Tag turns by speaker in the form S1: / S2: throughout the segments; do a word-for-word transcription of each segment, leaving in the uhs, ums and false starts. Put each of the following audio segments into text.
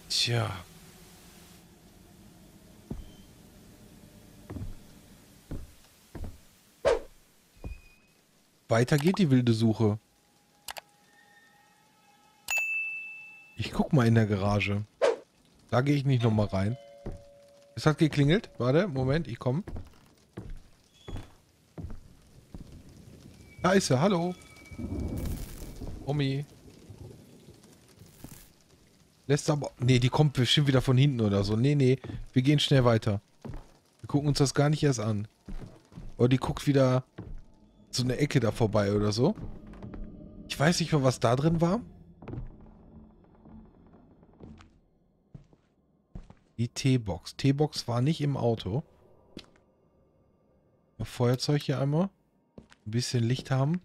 S1: Tja. Weiter geht die wilde Suche. Ich guck mal in der Garage. Da gehe ich nicht nochmal rein. Es hat geklingelt. Warte, Moment, ich komme. Da ist er, hallo. Omi. Lässt aber... Nee, die kommt bestimmt wieder von hinten oder so. Nee, nee, wir gehen schnell weiter. Wir gucken uns das gar nicht erst an. Oder die guckt wieder so eine Ecke da vorbei oder so. Ich weiß nicht mehr, was da drin war. Die T-Box. T-Box war nicht im Auto. Feuerzeug hier einmal. Ein bisschen Licht haben.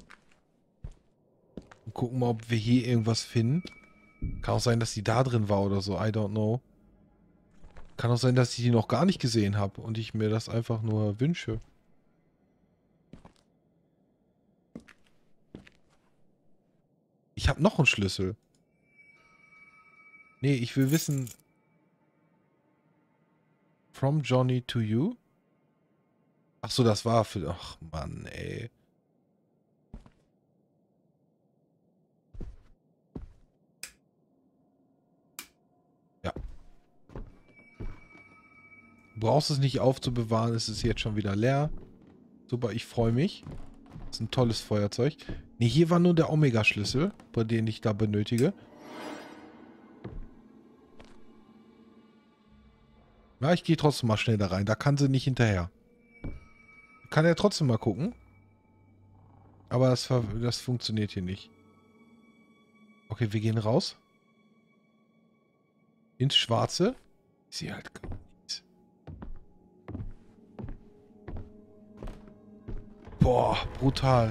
S1: Und gucken mal, ob wir hier irgendwas finden. Kann auch sein, dass die da drin war oder so. I don't know. Kann auch sein, dass ich die noch gar nicht gesehen habe und ich mir das einfach nur wünsche. Ich habe noch einen Schlüssel. Nee, ich will wissen... From Johnny to you? Ach so, das war für... Ach, Mann, ey. Ja. Du brauchst es nicht aufzubewahren, es ist jetzt schon wieder leer. Super, ich freue mich. Das ist ein tolles Feuerzeug. Ne, hier war nur der Omega-Schlüssel, bei dem ich da benötige. Ja, ich gehe trotzdem mal schnell da rein. Da kann sie nicht hinterher. Kann er trotzdem mal gucken. Aber das, das funktioniert hier nicht. Okay, wir gehen raus. Ins Schwarze. Ich sehe halt gar nichts. Boah, brutal.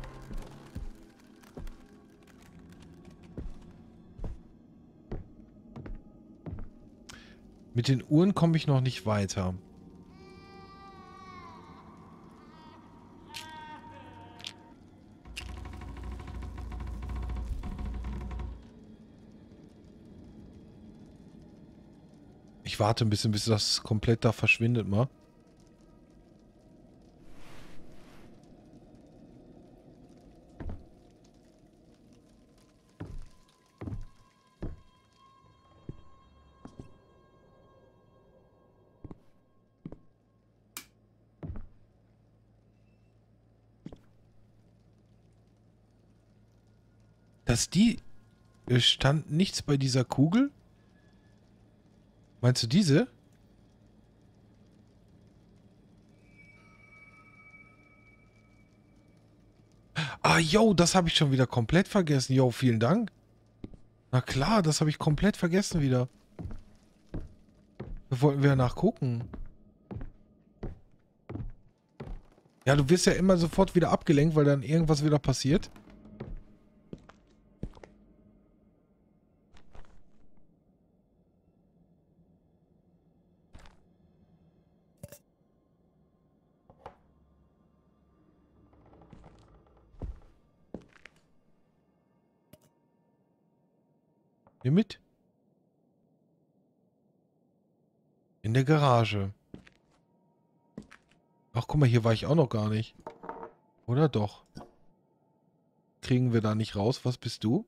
S1: Mit den Uhren komme ich noch nicht weiter. Ich warte ein bisschen, bis das komplett da verschwindet mal. Dass die... Es stand nichts bei dieser Kugel? Meinst du diese? Ah, yo, das habe ich schon wieder komplett vergessen. Yo, vielen Dank. Na klar, das habe ich komplett vergessen wieder. Da wollten wir ja nachgucken. Ja, du wirst ja immer sofort wieder abgelenkt, weil dann irgendwas wieder passiert. Hier mit. In der Garage. Ach, guck mal, hier war ich auch noch gar nicht. Oder doch? Kriegen wir da nicht raus? Was bist du?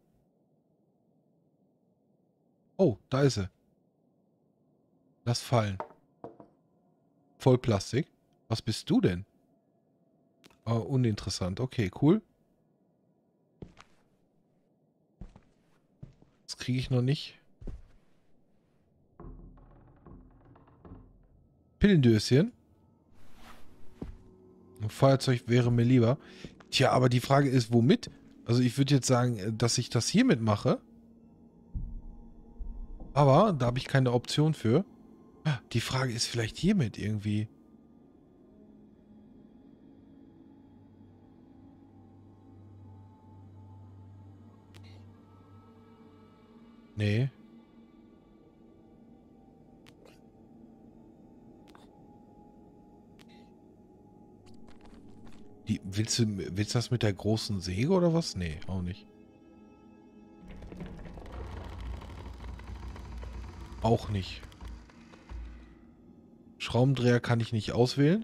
S1: Oh, da ist sie. Lass fallen. Voll Plastik. Was bist du denn? Oh, uninteressant. Okay, cool. Das kriege ich noch nicht. Pillendöschen. Ein Feuerzeug wäre mir lieber. Tja, aber die Frage ist, womit? Also ich würde jetzt sagen, dass ich das hiermit mache. Aber da habe ich keine Option für. Die Frage ist vielleicht hiermit irgendwie. Nee. Die, willst du, willst du das mit der großen Säge oder was? Nee, auch nicht. Auch nicht. Schraubendreher kann ich nicht auswählen.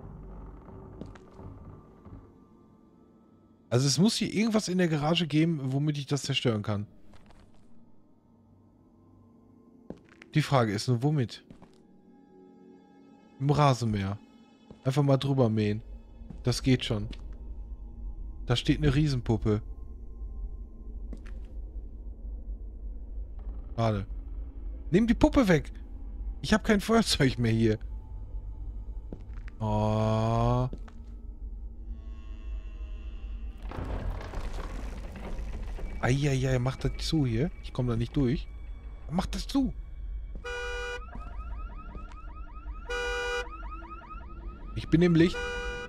S1: Also es muss hier irgendwas in der Garage geben, womit ich das zerstören kann. Die Frage ist nur, womit? Im Rasenmäher. Einfach mal drüber mähen. Das geht schon. Da steht eine Riesenpuppe. Schade. Nimm die Puppe weg. Ich habe kein Feuerzeug mehr hier. Oh. Eieiei, mach das zu hier. Ich komme da nicht durch. Mach das zu. Ich bin im Licht.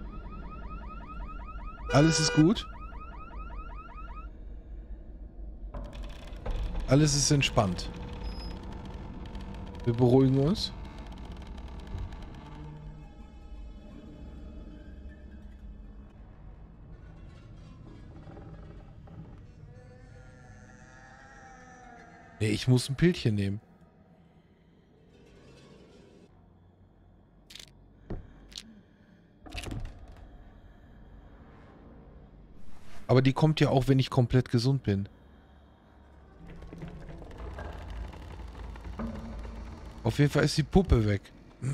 S1: Alles ist gut. Alles ist entspannt. Wir beruhigen uns. Nee, ich muss ein Pilzchen nehmen. Aber die kommt ja auch, wenn ich komplett gesund bin. Auf jeden Fall ist die Puppe weg.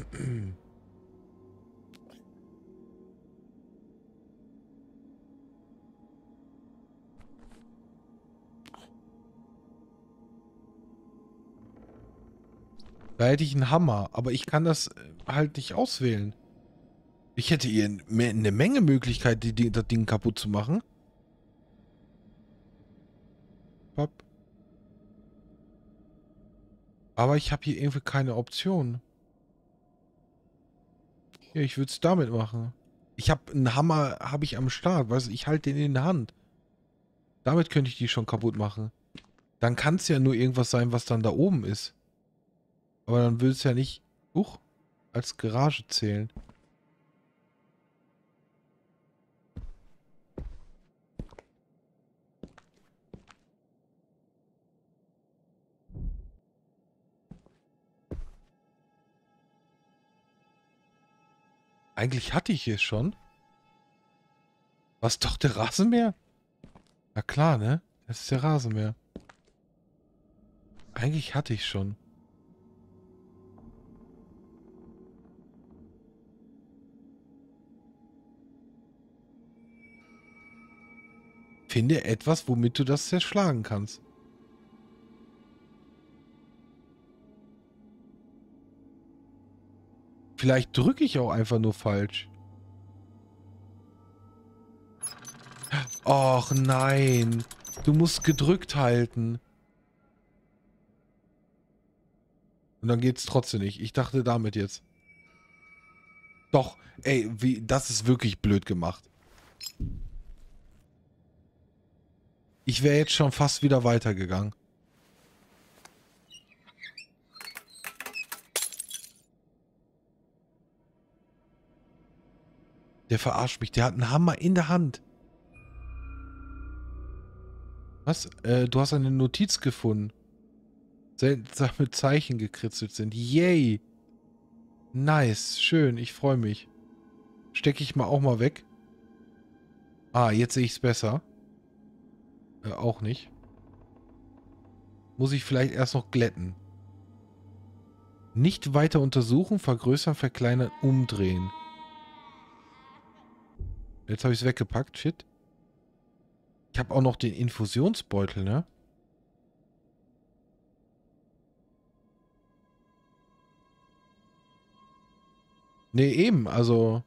S1: Da hätte ich einen Hammer, aber ich kann das halt nicht auswählen. Ich hätte hier eine Menge Möglichkeit, die, die, das Ding kaputt zu machen. Aber ich habe hier irgendwie keine Option. Ja, ich würde es damit machen. Ich habe einen Hammer, habe ich am Start. Weißt du, ich halte den in der Hand. Damit könnte ich die schon kaputt machen. Dann kann es ja nur irgendwas sein, was dann da oben ist. Aber dann würde es ja nicht, huch, als Garage zählen. Eigentlich hatte ich es schon. Was, doch der Rasenmäher? Na klar, ne? Das ist der Rasenmäher. Eigentlich hatte ich schon. Finde etwas, womit du das zerschlagen kannst. Vielleicht drücke ich auch einfach nur falsch. Och nein. Du musst gedrückt halten. Und dann geht's trotzdem nicht. Ich dachte damit jetzt. Doch, ey, wie, das ist wirklich blöd gemacht. Ich wäre jetzt schon fast wieder weitergegangen. Der verarscht mich. Der hat einen Hammer in der Hand. Was? Äh, du hast eine Notiz gefunden. Seltsame Zeichen gekritzelt sind. Yay! Nice. Schön. Ich freue mich. Stecke ich mal auch mal weg. Ah, jetzt sehe ich es besser. Äh, auch nicht. Muss ich vielleicht erst noch glätten. Nicht weiter untersuchen, vergrößern, verkleinern, umdrehen. Jetzt habe ich es weggepackt. Shit. Ich habe auch noch den Infusionsbeutel, ne? Ne, eben, also...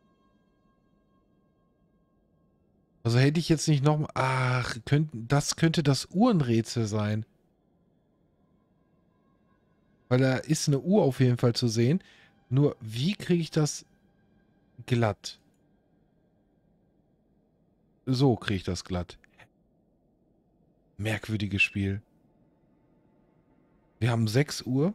S1: Also hätte ich jetzt nicht noch... Ach, könnt, das könnte das Uhrenrätsel sein. Weil da ist eine Uhr auf jeden Fall zu sehen. Nur, wie kriege ich das glatt? So kriege ich das glatt. Merkwürdiges Spiel. Wir haben sechs Uhr.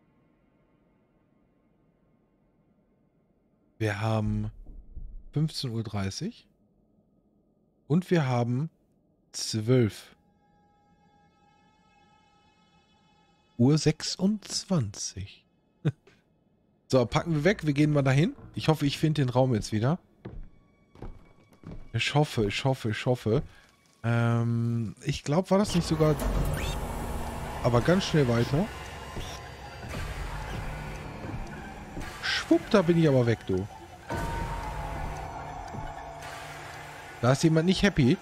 S1: Wir haben fünfzehn Uhr dreißig. Und wir haben zwölf Uhr sechsundzwanzig. So, packen wir weg. Wir gehen mal dahin. Ich hoffe, ich finde den Raum jetzt wieder. Ich hoffe, ich hoffe, ich hoffe. Ähm, ich glaube, war das nicht sogar... Aber ganz schnell weiter. Schwupp, da bin ich aber weg, du. Da ist jemand nicht happy.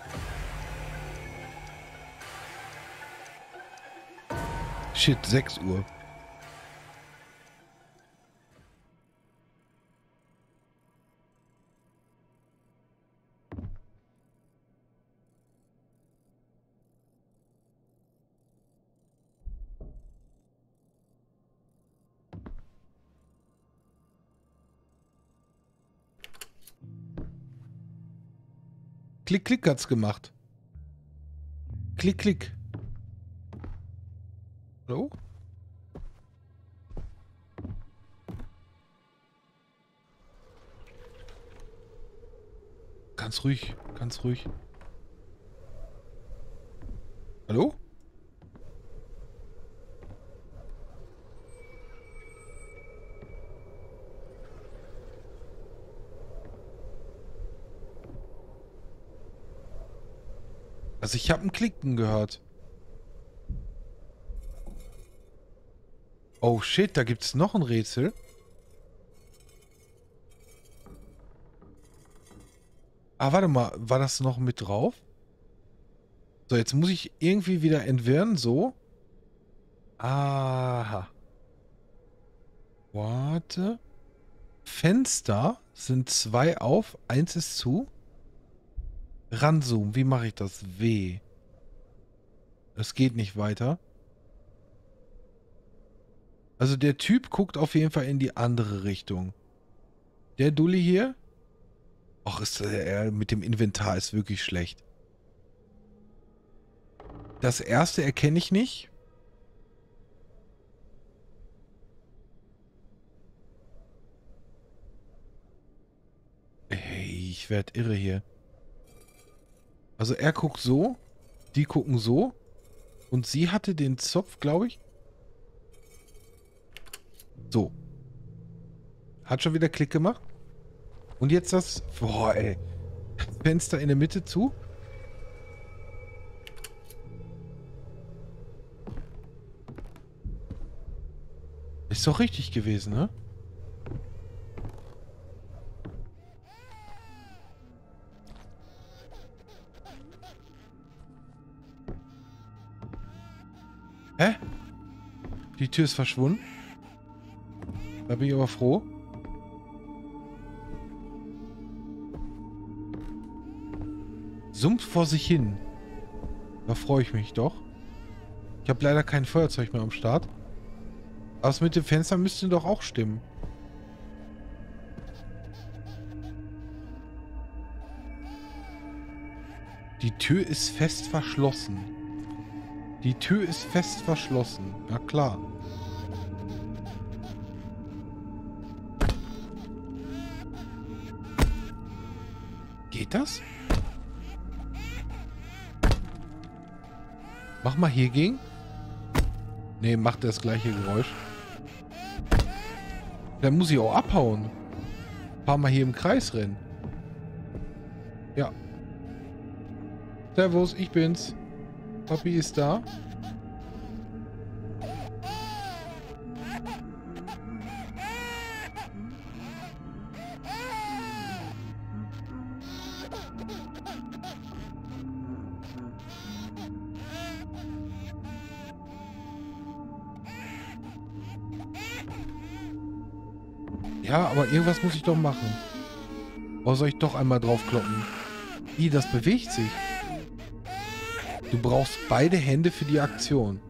S1: Shit, sechs Uhr. Klick, klick hat's gemacht. Klick, klick. Hallo? Ganz ruhig, ganz ruhig. Hallo? Also ich habe ein Klicken gehört. Oh shit, da gibt's noch ein Rätsel. Ah, warte mal, war das noch mit drauf? So, jetzt muss ich irgendwie wieder entwirren, so. Aha. Warte. Fenster sind zwei auf, eins ist zu. Ranzoomen, wie mache ich das? W. Das geht nicht weiter. Also der Typ guckt auf jeden Fall in die andere Richtung. Der Dulli hier. Ach, ist er mit dem Inventar ist wirklich schlecht. Das erste erkenne ich nicht. Hey, ich werde irre hier. Also er guckt so, die gucken so und sie hatte den Zopf, glaube ich. So. Hat schon wieder Klick gemacht. Und jetzt das... Boah, ey. Fenster in der Mitte zu. Ist doch richtig gewesen, ne? Hä? Die Tür ist verschwunden. Da bin ich aber froh. Summt vor sich hin. Da freue ich mich doch. Ich habe leider kein Feuerzeug mehr am Start. Aber das mit dem Fenster müsste doch auch stimmen. Die Tür ist fest verschlossen. Die Tür ist fest verschlossen. Na klar. Geht das? Mach mal hier gegen. Nee, macht das gleiche Geräusch. Dann muss ich auch abhauen. Ein paar Mal hier im Kreis rennen. Ja. Servus, ich bin's. Papi ist da. Ja, aber irgendwas muss ich doch machen. Oder soll ich doch einmal draufkloppen? Ih, das bewegt sich. Du brauchst beide Hände für die Aktion.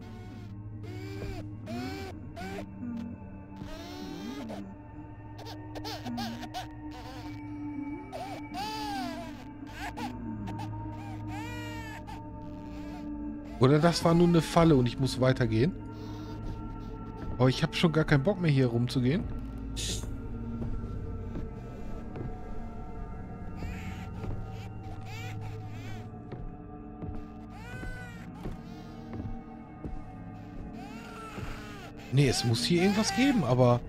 S1: Oder das war nur eine Falle und ich muss weitergehen? Aber ich habe schon gar keinen Bock mehr hier rumzugehen. Nee, es muss hier irgendwas geben, aber...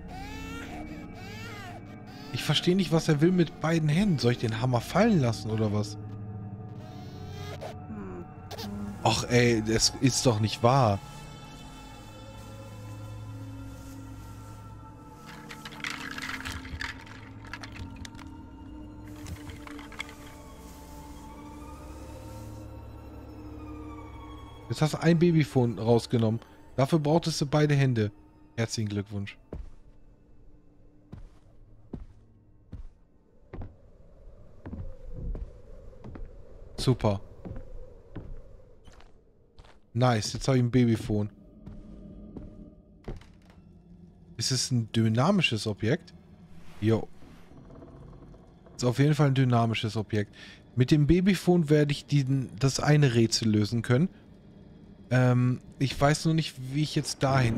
S1: Ich verstehe nicht, was er will mit beiden Händen. Soll ich den Hammer fallen lassen oder was? Ach ey, das ist doch nicht wahr. Jetzt hast du ein Babyphone rausgenommen. Dafür brauchtest du beide Hände. Herzlichen Glückwunsch. Super. Nice, jetzt habe ich ein Babyphone. Ist es ein dynamisches Objekt? Jo. Ist auf jeden Fall ein dynamisches Objekt. Mit dem Babyphone werde ich diesen, das eine Rätsel lösen können. Ähm, ich weiß nur nicht, wie ich jetzt dahin...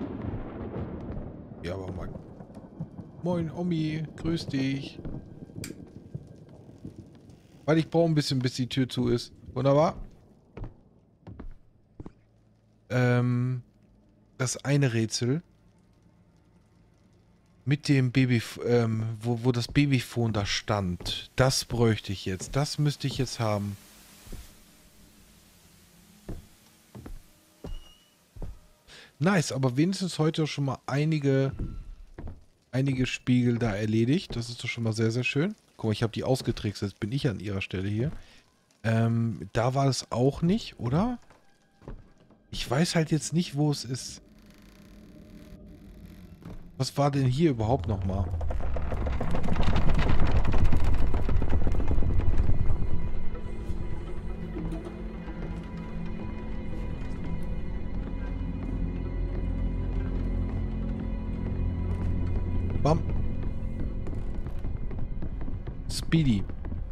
S1: Ja, aber mal... Moin, Omi. Grüß dich. Weil ich brauche ein bisschen, bis die Tür zu ist. Wunderbar. Ähm, das eine Rätsel mit dem Baby, ähm, wo, wo das Babyphone da stand. Das bräuchte ich jetzt. Das müsste ich jetzt haben. Nice, aber wenigstens heute schon mal einige, einige Spiegel da erledigt. Das ist doch schon mal sehr, sehr schön. Guck mal, ich habe die ausgetrickst. Jetzt bin ich an ihrer Stelle hier. Ähm, da war es auch nicht, oder? Ich weiß halt jetzt nicht, wo es ist. Was war denn hier überhaupt nochmal? Bam. Speedy.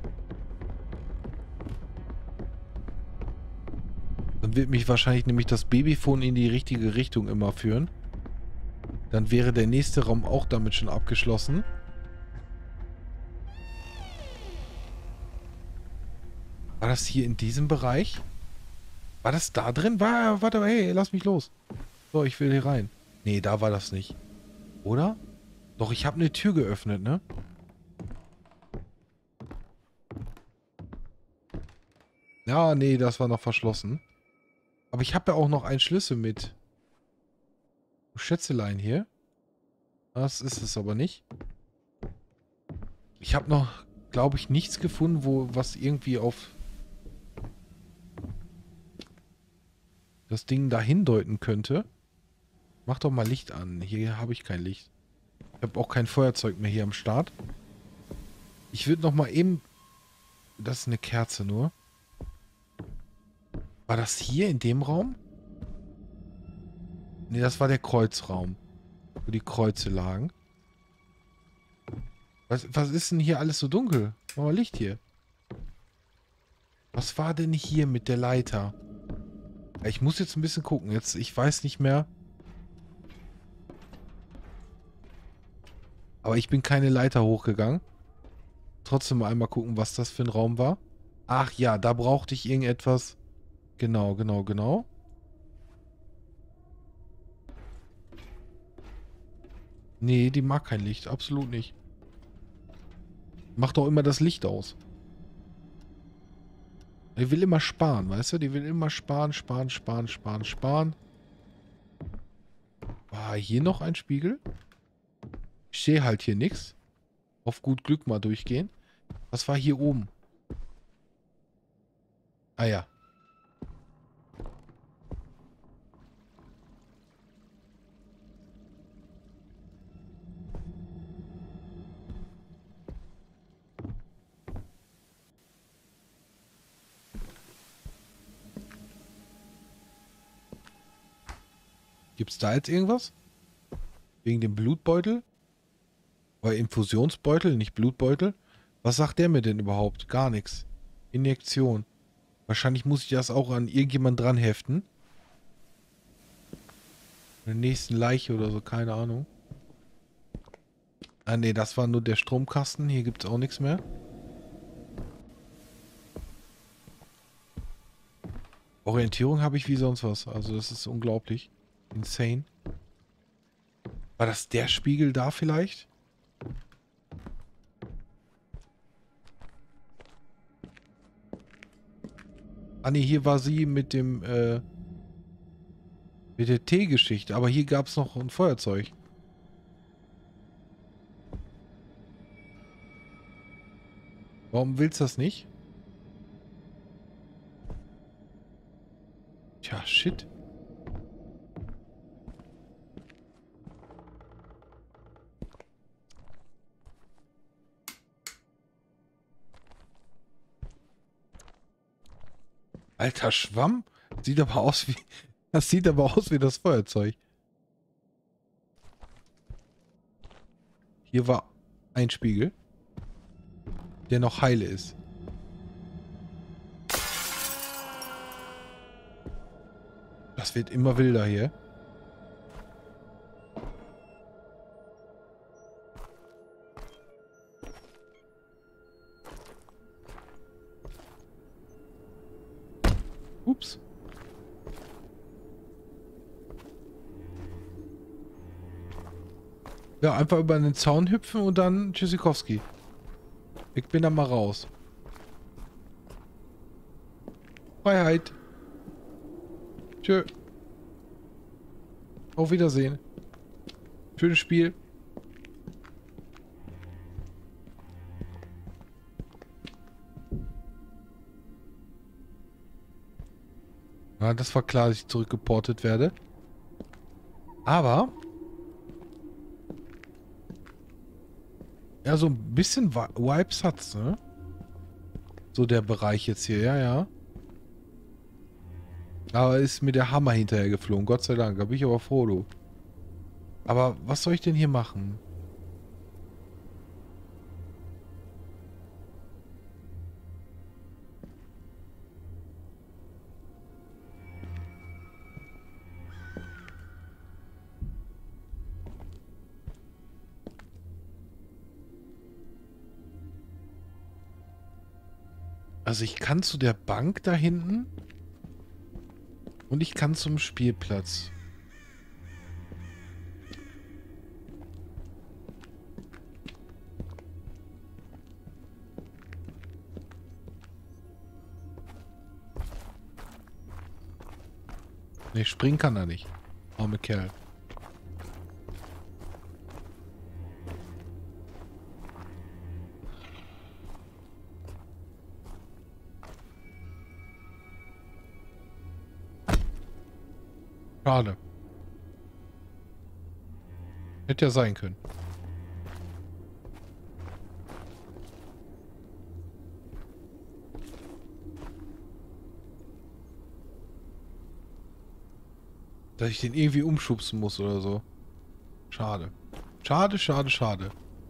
S1: Dann wird mich wahrscheinlich nämlich das Babyphone in die richtige Richtung immer führen. Dann wäre der nächste Raum auch damit schon abgeschlossen. War das hier in diesem Bereich? War das da drin? War, warte, hey, lass mich los. So, ich will hier rein. Nee, da war das nicht. Oder? Doch, ich habe eine Tür geöffnet, ne? Ja, nee, das war noch verschlossen. Aber ich habe ja auch noch einen Schlüssel mit. Schätzelein hier. Das ist es aber nicht. Ich habe noch, glaube ich, nichts gefunden, wo was irgendwie auf das Ding da hindeuten könnte. Mach doch mal Licht an. Hier habe ich kein Licht. Ich habe auch kein Feuerzeug mehr hier am Start. Ich würde noch mal eben... Das ist eine Kerze nur. War das hier in dem Raum? Ne, das war der Kreuzraum. Wo die Kreuze lagen. Was, was ist denn hier alles so dunkel? Mach mal Licht hier. Was war denn hier mit der Leiter? Ja, ich muss jetzt ein bisschen gucken. Jetzt, ich weiß nicht mehr. Aber ich bin keine Leiter hochgegangen. Trotzdem mal einmal gucken, was das für ein Raum war. Ach ja, da brauchte ich irgendetwas. Genau, genau, genau. Nee, die mag kein Licht. Absolut nicht. Macht doch immer das Licht aus. Die will immer sparen, weißt du? Die will immer sparen, sparen, sparen, sparen, sparen. War hier noch ein Spiegel? Ich sehe halt hier nichts. Auf gut Glück mal durchgehen. Was war hier oben? Ah ja. Gibt's da jetzt irgendwas? Wegen dem Blutbeutel? Oder Infusionsbeutel, nicht Blutbeutel? Was sagt der mir denn überhaupt? Gar nichts. Injektion. Wahrscheinlich muss ich das auch an irgendjemand dran heften. Der nächsten Leiche oder so, keine Ahnung. Ah ne, das war nur der Stromkasten. Hier gibt es auch nichts mehr. Orientierung habe ich wie sonst was. Also das ist unglaublich. Insane. War das der Spiegel da vielleicht? Ah ne, hier war sie mit dem, äh, mit der Teegeschichte. Aber hier gab es noch ein Feuerzeug. Warum willst du das nicht? Tja, shit. Alter Schwamm? Sieht aber aus wie... Das sieht aber aus wie das Feuerzeug. Hier war ein Spiegel, der noch heile ist. Das wird immer wilder hier. Ups. Ja, einfach über den Zaun hüpfen und dann Tschüssikowski. Ich bin da mal raus. Freiheit. Tschö. Auf Wiedersehen. Schönes Spiel. Ja, das war klar, dass ich zurückgeportet werde. Aber... Ja, so ein bisschen Vibes hat's, ne? So der Bereich jetzt hier, ja, ja. Aber ist mir der Hammer hinterher geflogen, Gott sei Dank. Da bin ich aber froh, du. Aber was soll ich denn hier machen? Also ich kann zu der Bank da hinten und ich kann zum Spielplatz. Ne, springen kann er nicht. Arme Kerl. Schade. Hätte ja sein können. Dass ich den irgendwie umschubsen muss oder so. Schade. Schade, schade, schade.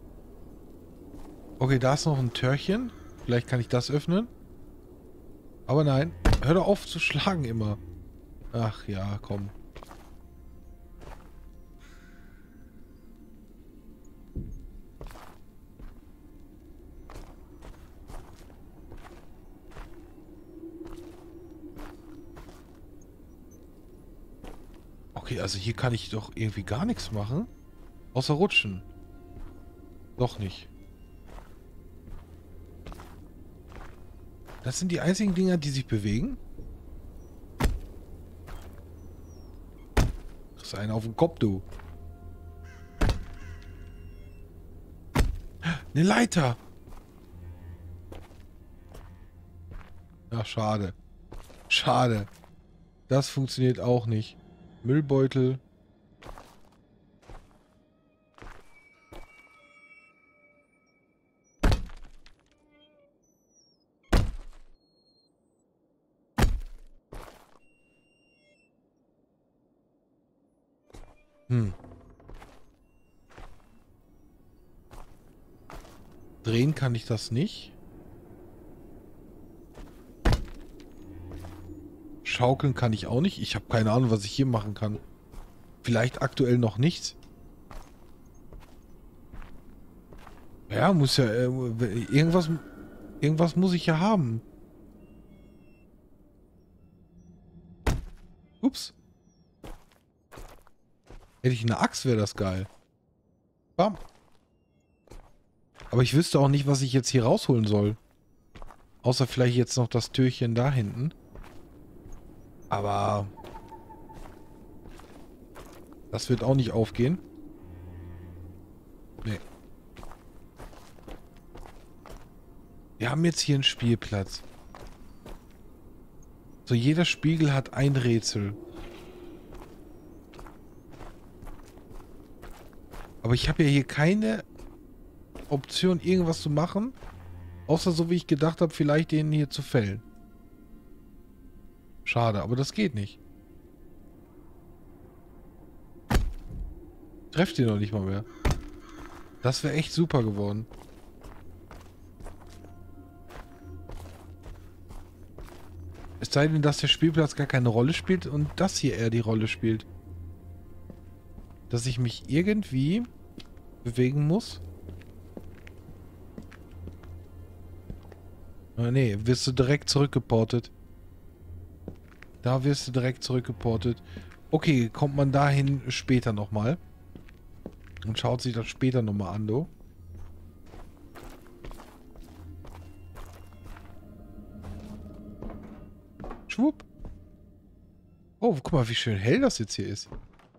S1: Okay, da ist noch ein Türchen. Vielleicht kann ich das öffnen. Aber nein. Hör doch auf zu schlagen immer. Ach ja, komm. Okay, also hier kann ich doch irgendwie gar nichts machen. Außer rutschen. Doch nicht. Das sind die einzigen Dinger, die sich bewegen? Das ist einer auf den Kopf, du. Eine Leiter. Ach, schade. Schade. Das funktioniert auch nicht. Müllbeutel. Hm. Drehen kann ich das nicht. Schaukeln kann ich auch nicht. Ich habe keine Ahnung, was ich hier machen kann. Vielleicht aktuell noch nichts. Ja, muss ja... Äh, irgendwas... Irgendwas muss ich ja haben. Ups. Hätte ich eine Axt, wäre das geil. Bam. Aber ich wüsste auch nicht, was ich jetzt hier rausholen soll. Außer vielleicht jetzt noch das Türchen da hinten. Aber das wird auch nicht aufgehen. Nee. Wir haben jetzt hier einen Spielplatz. So, jeder Spiegel hat ein Rätsel. Aber ich habe ja hier keine Option, irgendwas zu machen. Außer so wie ich gedacht habe, vielleicht den hier zu fällen. Schade, aber das geht nicht. Trefft den noch nicht mal mehr. Das wäre echt super geworden. Es sei denn, dass der Spielplatz gar keine Rolle spielt und das hier eher die Rolle spielt. Dass ich mich irgendwie bewegen muss. Ah, nee, wirst du direkt zurückgeportet. Da wirst du direkt zurückgeportet. Okay, kommt man dahin später nochmal. Und schaut sich das später nochmal an, du. Schwupp. Oh, guck mal, wie schön hell das jetzt hier ist.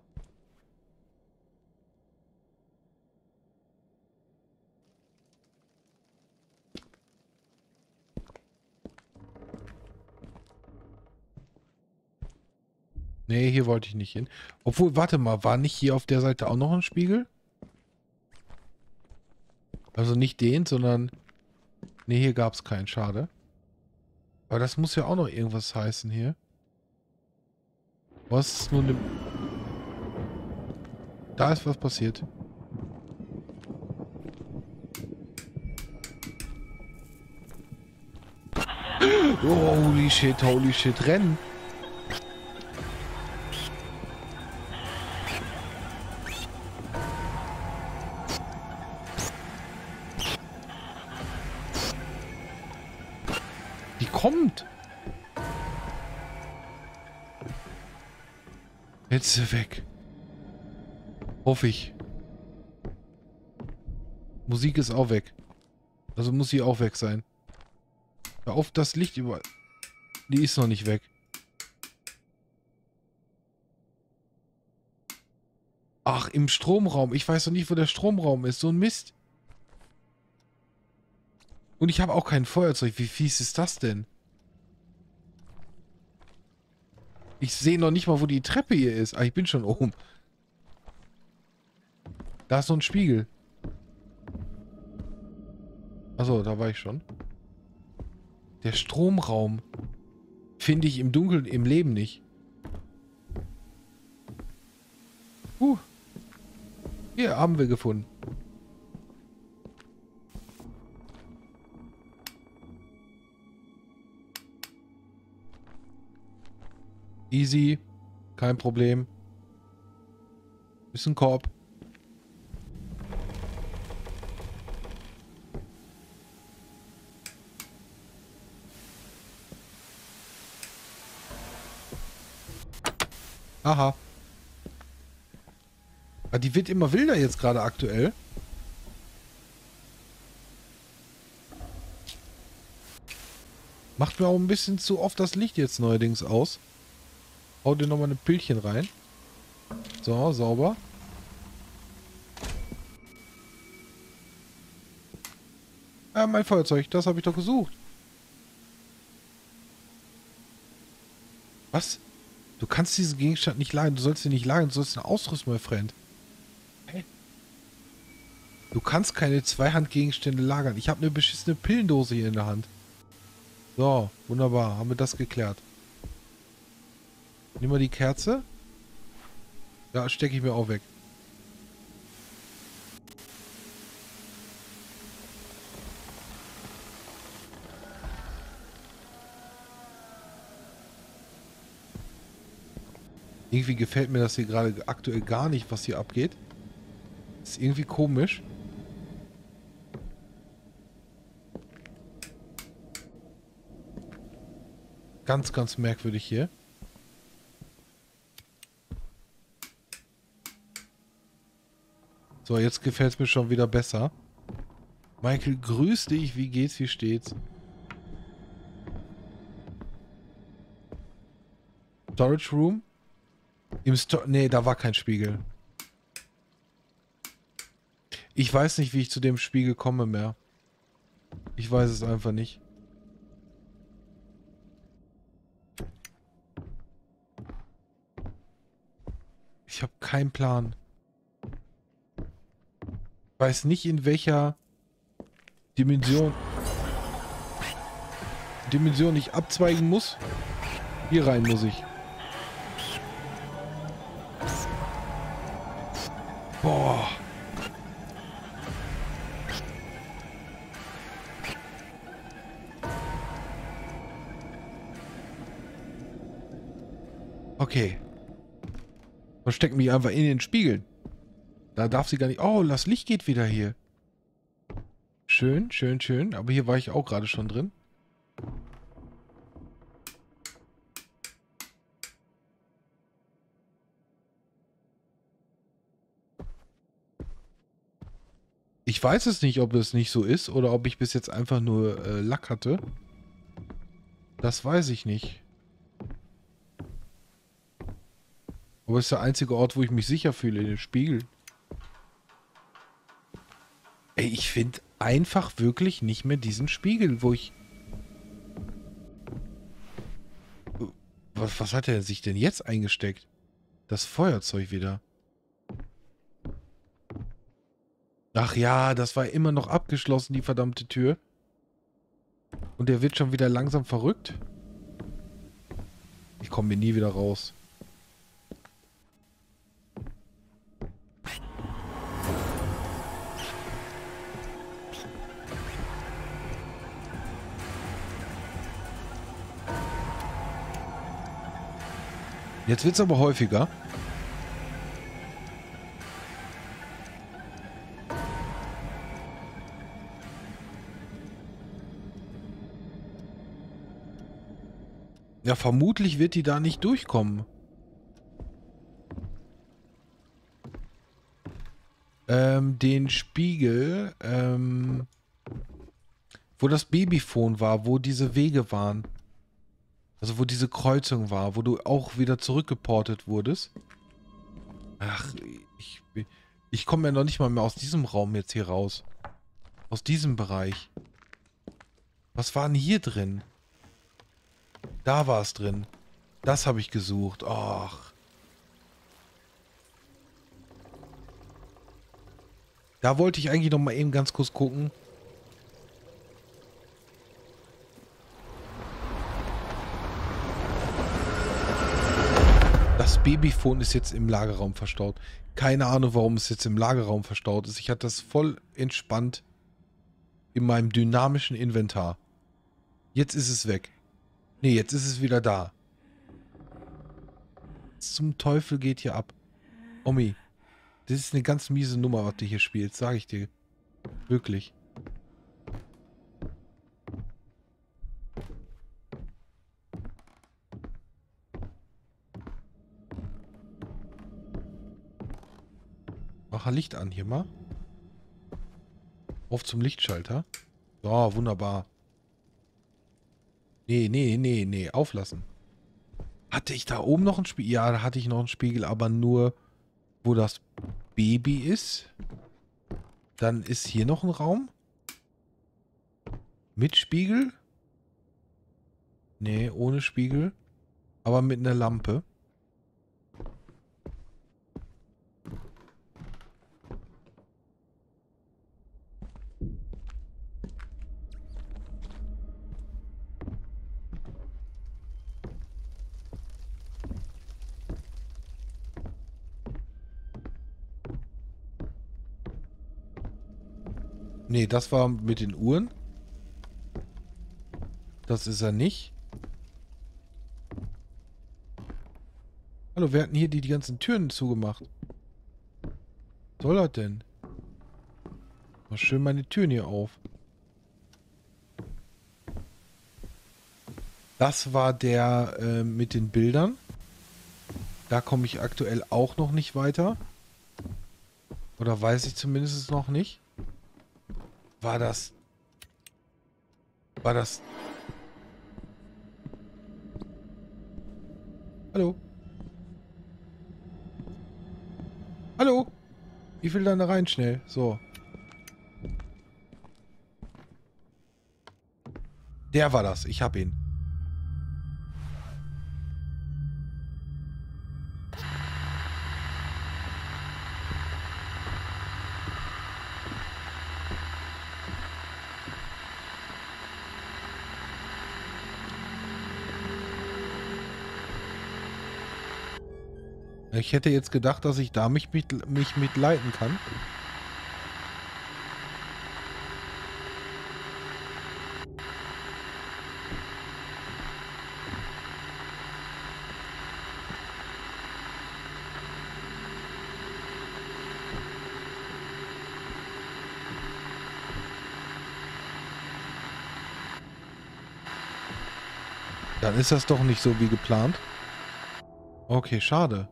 S1: Nee, hier wollte ich nicht hin. Obwohl, warte mal, war nicht hier auf der Seite auch noch ein Spiegel? Also nicht den, sondern... Nee, hier gab es keinen, schade. Aber das muss ja auch noch irgendwas heißen hier. Was ist nun... Da ist was passiert. Oh, holy shit, holy shit, rennen! Die kommt! Jetzt ist sie weg. Hoffe ich. Musik ist auch weg. Also muss sie auch weg sein. Hör auf, das Licht überall. Die ist noch nicht weg. Ach, im Stromraum. Ich weiß doch nicht, wo der Stromraum ist. So ein Mist. Und ich habe auch kein Feuerzeug. Wie fies ist das denn? Ich sehe noch nicht mal, wo die Treppe hier ist. Ah, ich bin schon oben. Da ist so ein Spiegel. Achso, da war ich schon. Der Stromraum finde ich im Dunkeln im Leben nicht. Uh. Hier haben wir gefunden. Easy. Kein Problem. Ist ein Korb. Aha. Aber die wird immer wilder jetzt gerade aktuell. Macht mir auch ein bisschen zu oft das Licht jetzt neuerdings aus. Hau dir nochmal eine Pillchen rein. So, sauber. Ah, mein Feuerzeug, das habe ich doch gesucht. Was? Du kannst diesen Gegenstand nicht lagern. Du sollst ihn nicht lagern. Du sollst ihn ausrüsten, mein Freund. Hä? Du kannst keine Zweihandgegenstände lagern. Ich habe eine beschissene Pillendose hier in der Hand. So, wunderbar. Haben wir das geklärt. Nimm mal die Kerze. Ja, stecke ich mir auch weg. Irgendwie gefällt mir das hier gerade aktuell gar nicht, was hier abgeht. Ist irgendwie komisch. Ganz, ganz merkwürdig hier. So, jetzt gefällt es mir schon wieder besser. Michael, grüß dich. Wie geht's? Wie steht's? Storage Room? Im Sto Nee, da war kein Spiegel. Ich weiß nicht, wie ich zu dem Spiegel komme mehr. Ich weiß es einfach nicht. Ich habe keinen Plan. Ich weiß nicht, in welcher Dimension Dimension ich abzweigen muss. Hier rein muss ich. Boah. Okay. Versteck mich einfach in den Spiegeln. Da darf sie gar nicht... Oh, das Licht geht wieder hier. Schön, schön, schön. Aber hier war ich auch gerade schon drin. Ich weiß es nicht, ob es nicht so ist oder ob ich bis jetzt einfach nur äh, Lack hatte. Das weiß ich nicht. Aber es ist der einzige Ort, wo ich mich sicher fühle, in den Spiegel. Ey, ich finde einfach wirklich nicht mehr diesen Spiegel, wo ich... Was, was hat er sich denn jetzt eingesteckt? Das Feuerzeug wieder. Ach ja, das war immer noch abgeschlossen, die verdammte Tür. Und der wird schon wieder langsam verrückt. Ich komme mir nie wieder raus. Jetzt wird es aber häufiger. Ja, vermutlich wird die da nicht durchkommen. Ähm, den Spiegel, ähm, wo das Babyphone war, wo diese Wege waren. Also wo diese Kreuzung war, wo du auch wieder zurückgeportet wurdest. Ach, ich, ich komme ja noch nicht mal mehr aus diesem Raum jetzt hier raus. Aus diesem Bereich. Was war denn hier drin? Da war es drin. Das habe ich gesucht. Ach. Da wollte ich eigentlich noch mal eben ganz kurz gucken. Das Babyphone ist jetzt im Lagerraum verstaut. Keine Ahnung, warum es jetzt im Lagerraum verstaut ist. Ich hatte das voll entspannt in meinem dynamischen Inventar. Jetzt ist es weg. Nee, jetzt ist es wieder da. Was zum Teufel geht hier ab? Omi, das ist eine ganz miese Nummer, was du hier spielst, sage ich dir. Wirklich. Mach Licht an hier mal. Auf zum Lichtschalter. So, wunderbar. Nee, nee, nee, nee, auflassen. Hatte ich da oben noch ein Spiegel? Ja, da hatte ich noch einen Spiegel, aber nur, wo das Baby ist. Dann ist hier noch ein Raum. Mit Spiegel? Nee, ohne Spiegel. Aber mit einer Lampe. Nee, das war mit den Uhren. Das ist er nicht. Hallo, wir hatten hier die, die ganzen Türen zugemacht. Was soll das denn? Mach schön meine Türen hier auf. Das war der äh, mit den Bildern. Da komme ich aktuell auch noch nicht weiter. Oder weiß ich zumindest noch nicht. War das... War das... Hallo? Hallo? Wie viel dann da rein schnell? So. Der war das. Ich hab ihn. Ich hätte jetzt gedacht, dass ich da mich mit, mich mitleiten kann. Dann ist das doch nicht so wie geplant. Okay, schade.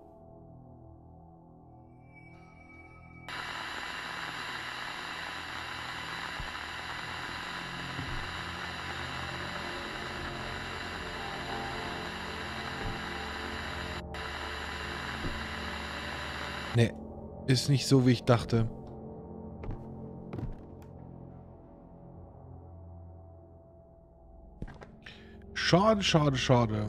S1: Nee, ist nicht so, wie ich dachte. Schade, schade, schade.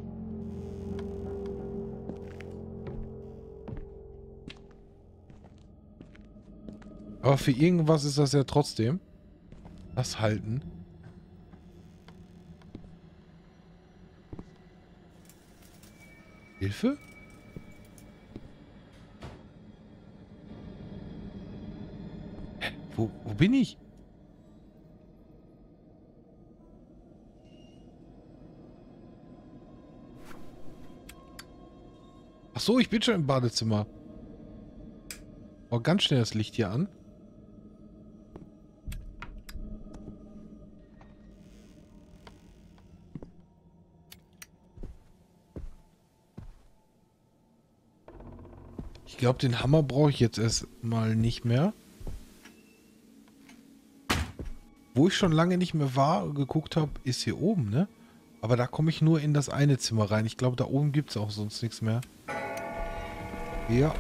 S1: Aber für irgendwas ist das ja trotzdem. Das halten. Hilfe? Hä? Wo, wo bin ich? Ach so, ich bin schon im Badezimmer. Oh, ganz schnell das Licht hier an. Ich glaube, den Hammer brauche ich jetzt erstmal nicht mehr. Wo ich schon lange nicht mehr war, geguckt habe, ist hier oben, ne? Aber da komme ich nur in das eine Zimmer rein. Ich glaube, da oben gibt es auch sonst nichts mehr. Ja.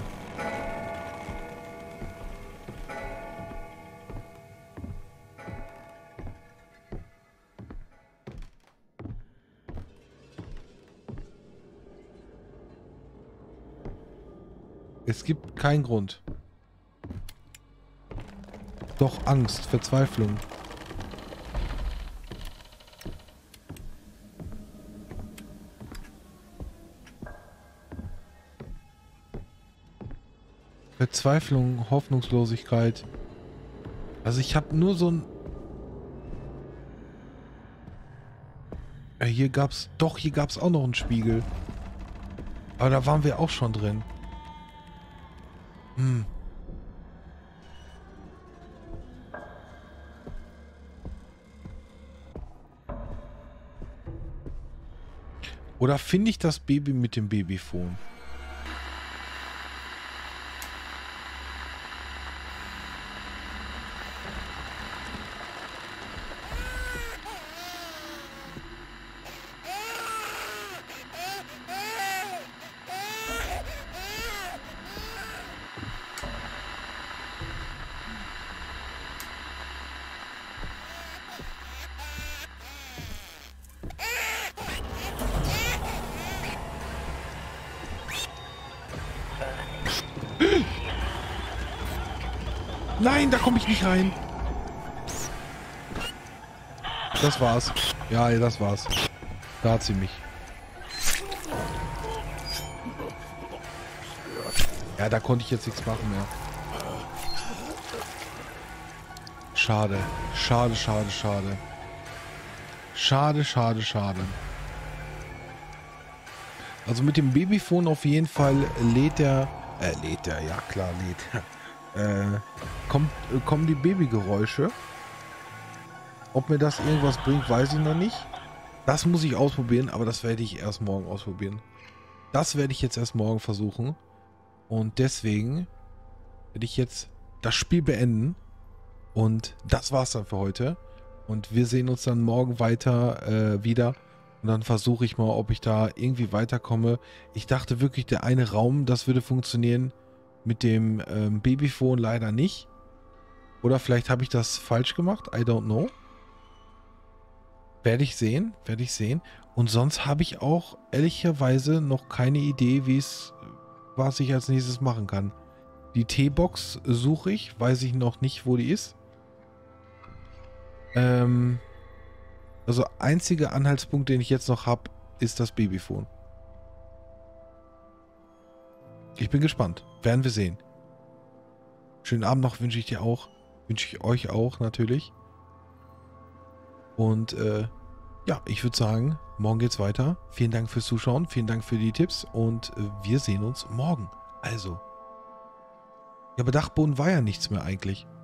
S1: Es gibt keinen Grund. Doch Angst, Verzweiflung. Verzweiflung, Hoffnungslosigkeit. Also ich habe nur so ein... Ja, hier gab's... Doch, hier gab's auch noch einen Spiegel. Aber da waren wir auch schon drin. Hm. Oder finde ich das Baby mit dem Babyphone? Nein, da komme ich nicht rein. Das war's. Ja, das war's. Da hat sie mich. Ja, da konnte ich jetzt nichts machen mehr. Schade. Schade, schade, schade. Schade, schade, schade. Also mit dem Babyphone auf jeden Fall lädt er... Äh, lädt er, ja klar, lädt. Äh, kommt, äh, kommen die Babygeräusche. Ob mir das irgendwas bringt, weiß ich noch nicht. Das muss ich ausprobieren, aber das werde ich erst morgen ausprobieren. Das werde ich jetzt erst morgen versuchen. Und deswegen werde ich jetzt das Spiel beenden. Und das war's dann für heute. Und wir sehen uns dann morgen weiter äh, wieder. Und dann versuche ich mal, ob ich da irgendwie weiterkomme. Ich dachte wirklich, der eine Raum, das würde funktionieren. Mit dem ähm, Babyphone leider nicht. Oder vielleicht habe ich das falsch gemacht. I don't know. Werde ich sehen. Werde ich sehen. Und sonst habe ich auch ehrlicherweise noch keine Idee, wie es, was ich als nächstes machen kann. Die T-Box suche ich. Weiß ich noch nicht, wo die ist. Ähm, also einziger Anhaltspunkt, den ich jetzt noch habe, ist das Babyphone. Ich bin gespannt. Werden wir sehen. Schönen Abend noch wünsche ich dir auch. Wünsche ich euch auch natürlich. Und äh, ja, ich würde sagen, morgen geht's weiter. Vielen Dank fürs Zuschauen. Vielen Dank für die Tipps. Und äh, wir sehen uns morgen. Also. Ja, aber Dachboden war ja nichts mehr eigentlich.